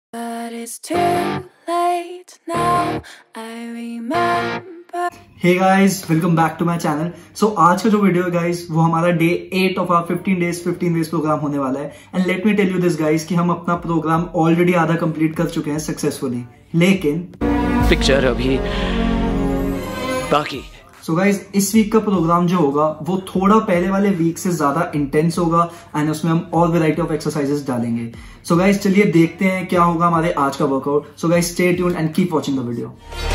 But it's too late now, I remember. Hey guys, welcome back to my channel. So आज का जो video है guys, वो हमारा day 8 of our 15 days programme होने वाला है। And let me tell you this guys कि हम अपना प्रोग्राम ऑलरेडी आधा कंप्लीट कर चुके हैं सक्सेसफुली, लेकिन पिक्चर अभी बाकी। सो गाइस, इस वीक का प्रोग्राम जो होगा वो थोड़ा पहले वाले वीक से ज्यादा इंटेंस होगा एंड उसमें हम और वैरायटी ऑफ एक्सरसाइजेस डालेंगे। सो गाइस, चलिए देखते हैं क्या होगा हमारे आज का workout. So guys, stay tuned and keep watching the video.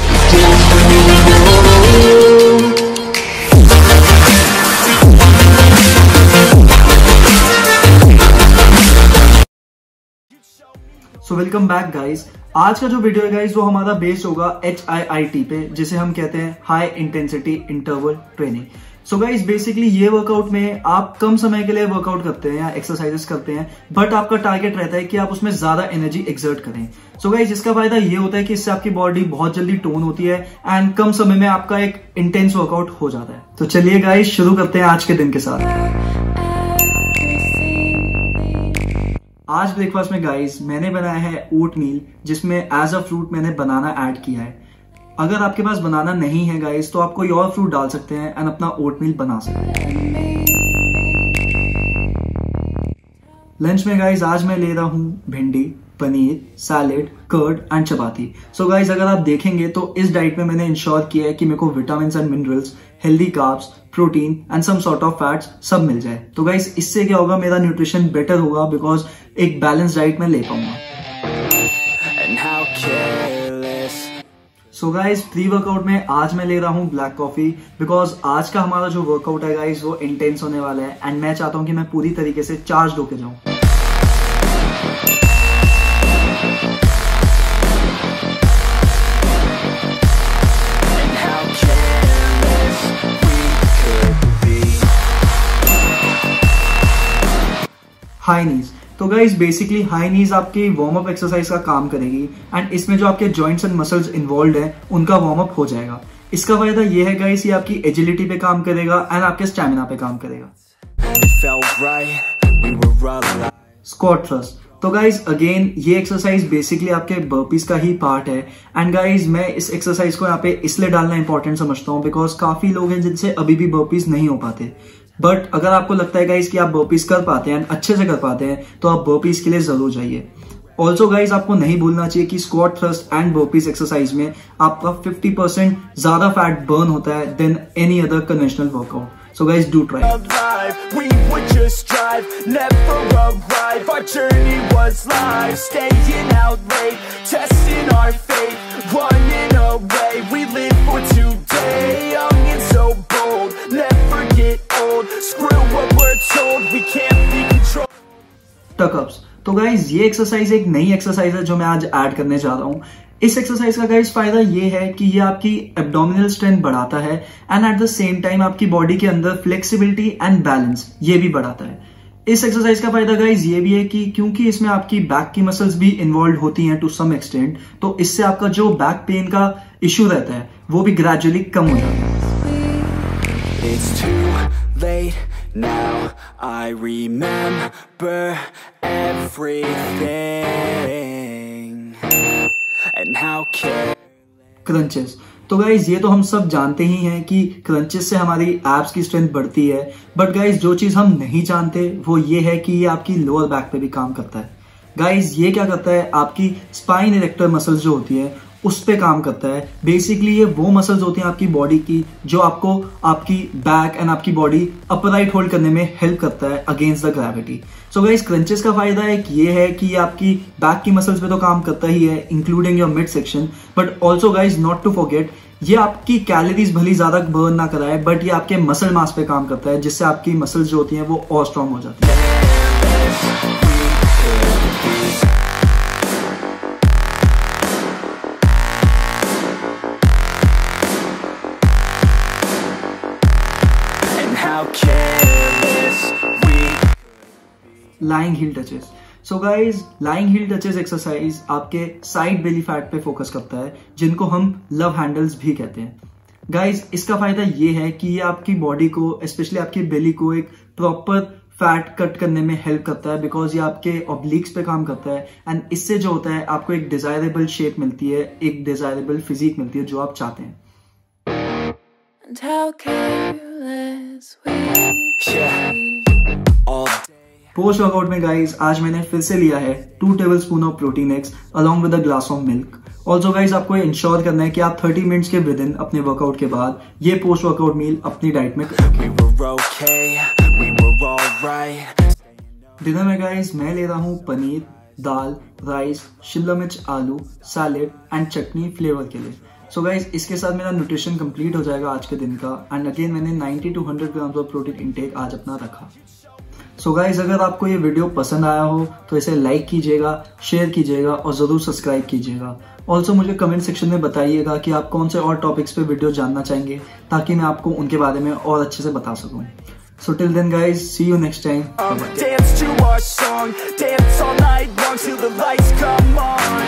So welcome back guys. आज का जो वीडियो है गाइस वो हमारा बेस्ड होगा HIIT पे, जिसे हम कहते हैं high intensity interval training. So guys, basically ये वर्कआउट में आप कम समय के लिए वर्कआउट करते हैं या एक्सरसाइजेस करते हैं, बट आपका टारगेट रहता है कि आप उसमें ज्यादा एनर्जी एक्सर्ट करें। सो गाइस, इसका फायदा ये होता है कि इससे आपकी बॉडी बहुत जल्दी टोन होती है एंड कम समय में आपका एक इंटेंस वर्कआउट हो जाता है। तो चलिए गाइस, शुरू करते हैं आज के दिन के साथ। आज ब्रेकफास्ट में गाइस मैंने बनाया है ओट मील, जिसमें एज अ फ्रूट मैंने बनाना ऐड किया है। अगर आपके पास बनाना नहीं है गाइस तो आप कोई और फ्रूट डाल सकते हैं एंड अपना ओट मील बना सकते हैं। लंच में गाइस आज मैं ले रहा हूं bhindi, paneer, salad, curd and chapati. So guys, अगर आप देखेंगे तो इस डाइट में मैंने इंश्योर किया है कि मेरे को vitamin and minerals, healthy carbs, protein and some sort of fats सब मिल जाए। तो गाइस, इससे क्या होगा, मेरा न्यूट्रिशन बेटर होगा बिकॉज एक बैलेंस डाइट में ले पाऊंगा। सो गाइस, प्री वर्कआउट में आज मैं ले रहा हूं ब्लैक कॉफी बिकॉज आज का हमारा जो वर्कआउट है गाइस वो इंटेंस होने वाला है एंड मैं चाहता हूं कि मैं पूरी तरीके से चार्ज होके जाऊं। High knees. तो गाइस, बेसिकली हाई नीज आपकी वार्म अप एक्सरसाइज का काम करेगी एंड इसमें जो आपके जॉइंट्स एंड मसल्स इन्वॉल्व है उनका वार्म अप हो जाएगा। इसका फायदा ये है गाइस, ये आपकी एजिलिटी पे काम करेगा एंड आपके स्टैमिना पे काम करेगा। Squat thrust. तो गाइज अगेन ये एक्सरसाइज बेसिकली आपके बर्पीज का ही पार्ट है एंड गाइज मैं इस एक्सरसाइज को यहाँ पे इसलिए डालना इंपॉर्टेंट समझता हूँ बिकॉज काफी लोग हैं जिनसे अभी भी बर्पीज नहीं हो पाते। बट अगर आपको लगता है गाइज कि आप बर्पीज कर पाते हैं, अच्छे से कर पाते हैं, तो आप बर्पीज के लिए जरूर जाइए। ऑल्सो गाइज आपको नहीं भूलना चाहिए कि squat thrust and burpees exercise में आपका 50% ज्यादा फैट बर्न होता है then any other conventional workout. So guys, do try. We would just drive, never arrive. Our journey was live, staying out late, testing our fate, running away. We live for today, young and so bold, never get old. Screw what we're told, we can't be controlled. Tuck-ups. तो guys ये exercise एक नई exercise है जो मैं आज add करने जा रहा हूँ। इस एक्सरसाइज का गाइस फायदा ये है कि ये आपकी एब्डोमिनल स्ट्रेंथ बढ़ाता है and at the same time आपकी बॉडी के अंदर फ्लेक्सिबिलिटी एंड बैलेंस ये भी बढ़ाता है। इस एक्सरसाइज का फायदा गाइस ये भी है कि क्योंकि इसमें आपकी बैक की मसल्स भी इन्वॉल्व होती हैं टू सम एक्सटेंट, तो इससे आपका जो बैक पेन का इश्यू रहता है वो भी ग्रेजुअली कम हो जाता है। Now I remember everything and how crunches. तो गाइज ये तो हम सब जानते ही हैं कि क्रंचेस से हमारी एब्स की स्ट्रेंथ बढ़ती है, बट गाइज जो चीज हम नहीं जानते वो ये है कि ये आपकी लोअर बैक पे भी काम करता है। गाइज ये क्या करता है, आपकी स्पाइन इरेक्टर मसल्स जो होती है उस पे काम करता है। बेसिकली ये वो मसल्स होती हैं आपकी बॉडी की जो आपको आपकी बैक एंड आपकी बॉडी अपराइट होल्ड करने में हेल्प करता है against the gravity. So guys, crunches का फायदा एक ये है कि ये आपकी बैक की मसल्स पे तो काम करता ही है including your mid section, but also guys not to forget ये आपकी कैलोरीज भली ज्यादा बर्न ना कराए बट ये आपके मसल मास पे काम करता है जिससे आपकी मसल्स जो होती हैं वो और स्ट्रांग हो जाती है। Lying heel touches. So guys, lying heel touches exercise आपके साइड बेली फैट पे फोकस करता है जिनको हम लव हैंडल्स भी कहते हैं। गाइज इसका फायदा ये है कि ये आपकी बॉडी को, स्पेशली आपकी बेली को एक प्रॉपर फैट कट करने में हेल्प करता है बिकॉज ये आपके ऑब्लिक्स पे काम करता है एंड इससे जो होता है आपको एक डिजायरेबल शेप मिलती है, एक डिजायरेबल फिजिक मिलती है जो आप चाहते हैं। पोस्ट वर्कआउट में गाइज आज मैंने फिर से लिया है 2 tablespoon of protein eggs along with a glass of milk. Also guys आपको इंश्योर करना है कि आप 30 मिनट्स के विद इन अपने वर्कआउट के बाद ये पोस्ट वर्कआउट मील अपनी डाइट में डिनर में गाइज मैं ले रहा हूँ पनीर, दाल, राइस, शिमला मिर्च, आलू, सैलेड एंड चटनी फ्लेवर के लिए। सो गाइज इसके साथ मेरा न्यूट्रिशन कंप्लीट हो जाएगा आज के दिन का एंड अगेन मैंने 90 to 100 grams of protein intake आज अपना रखा। सो गाइज अगर आपको ये वीडियो पसंद आया हो तो इसे लाइक कीजिएगा, शेयर कीजिएगा और जरूर सब्सक्राइब कीजिएगा। ऑल्सो मुझे कमेंट सेक्शन में बताइएगा कि आप कौन से और टॉपिक्स पे वीडियो जानना चाहेंगे ताकि मैं आपको उनके बारे में और अच्छे से बता सकूं। So till then guys, see you next time. Dance to our song, dance all night long till the lights come on.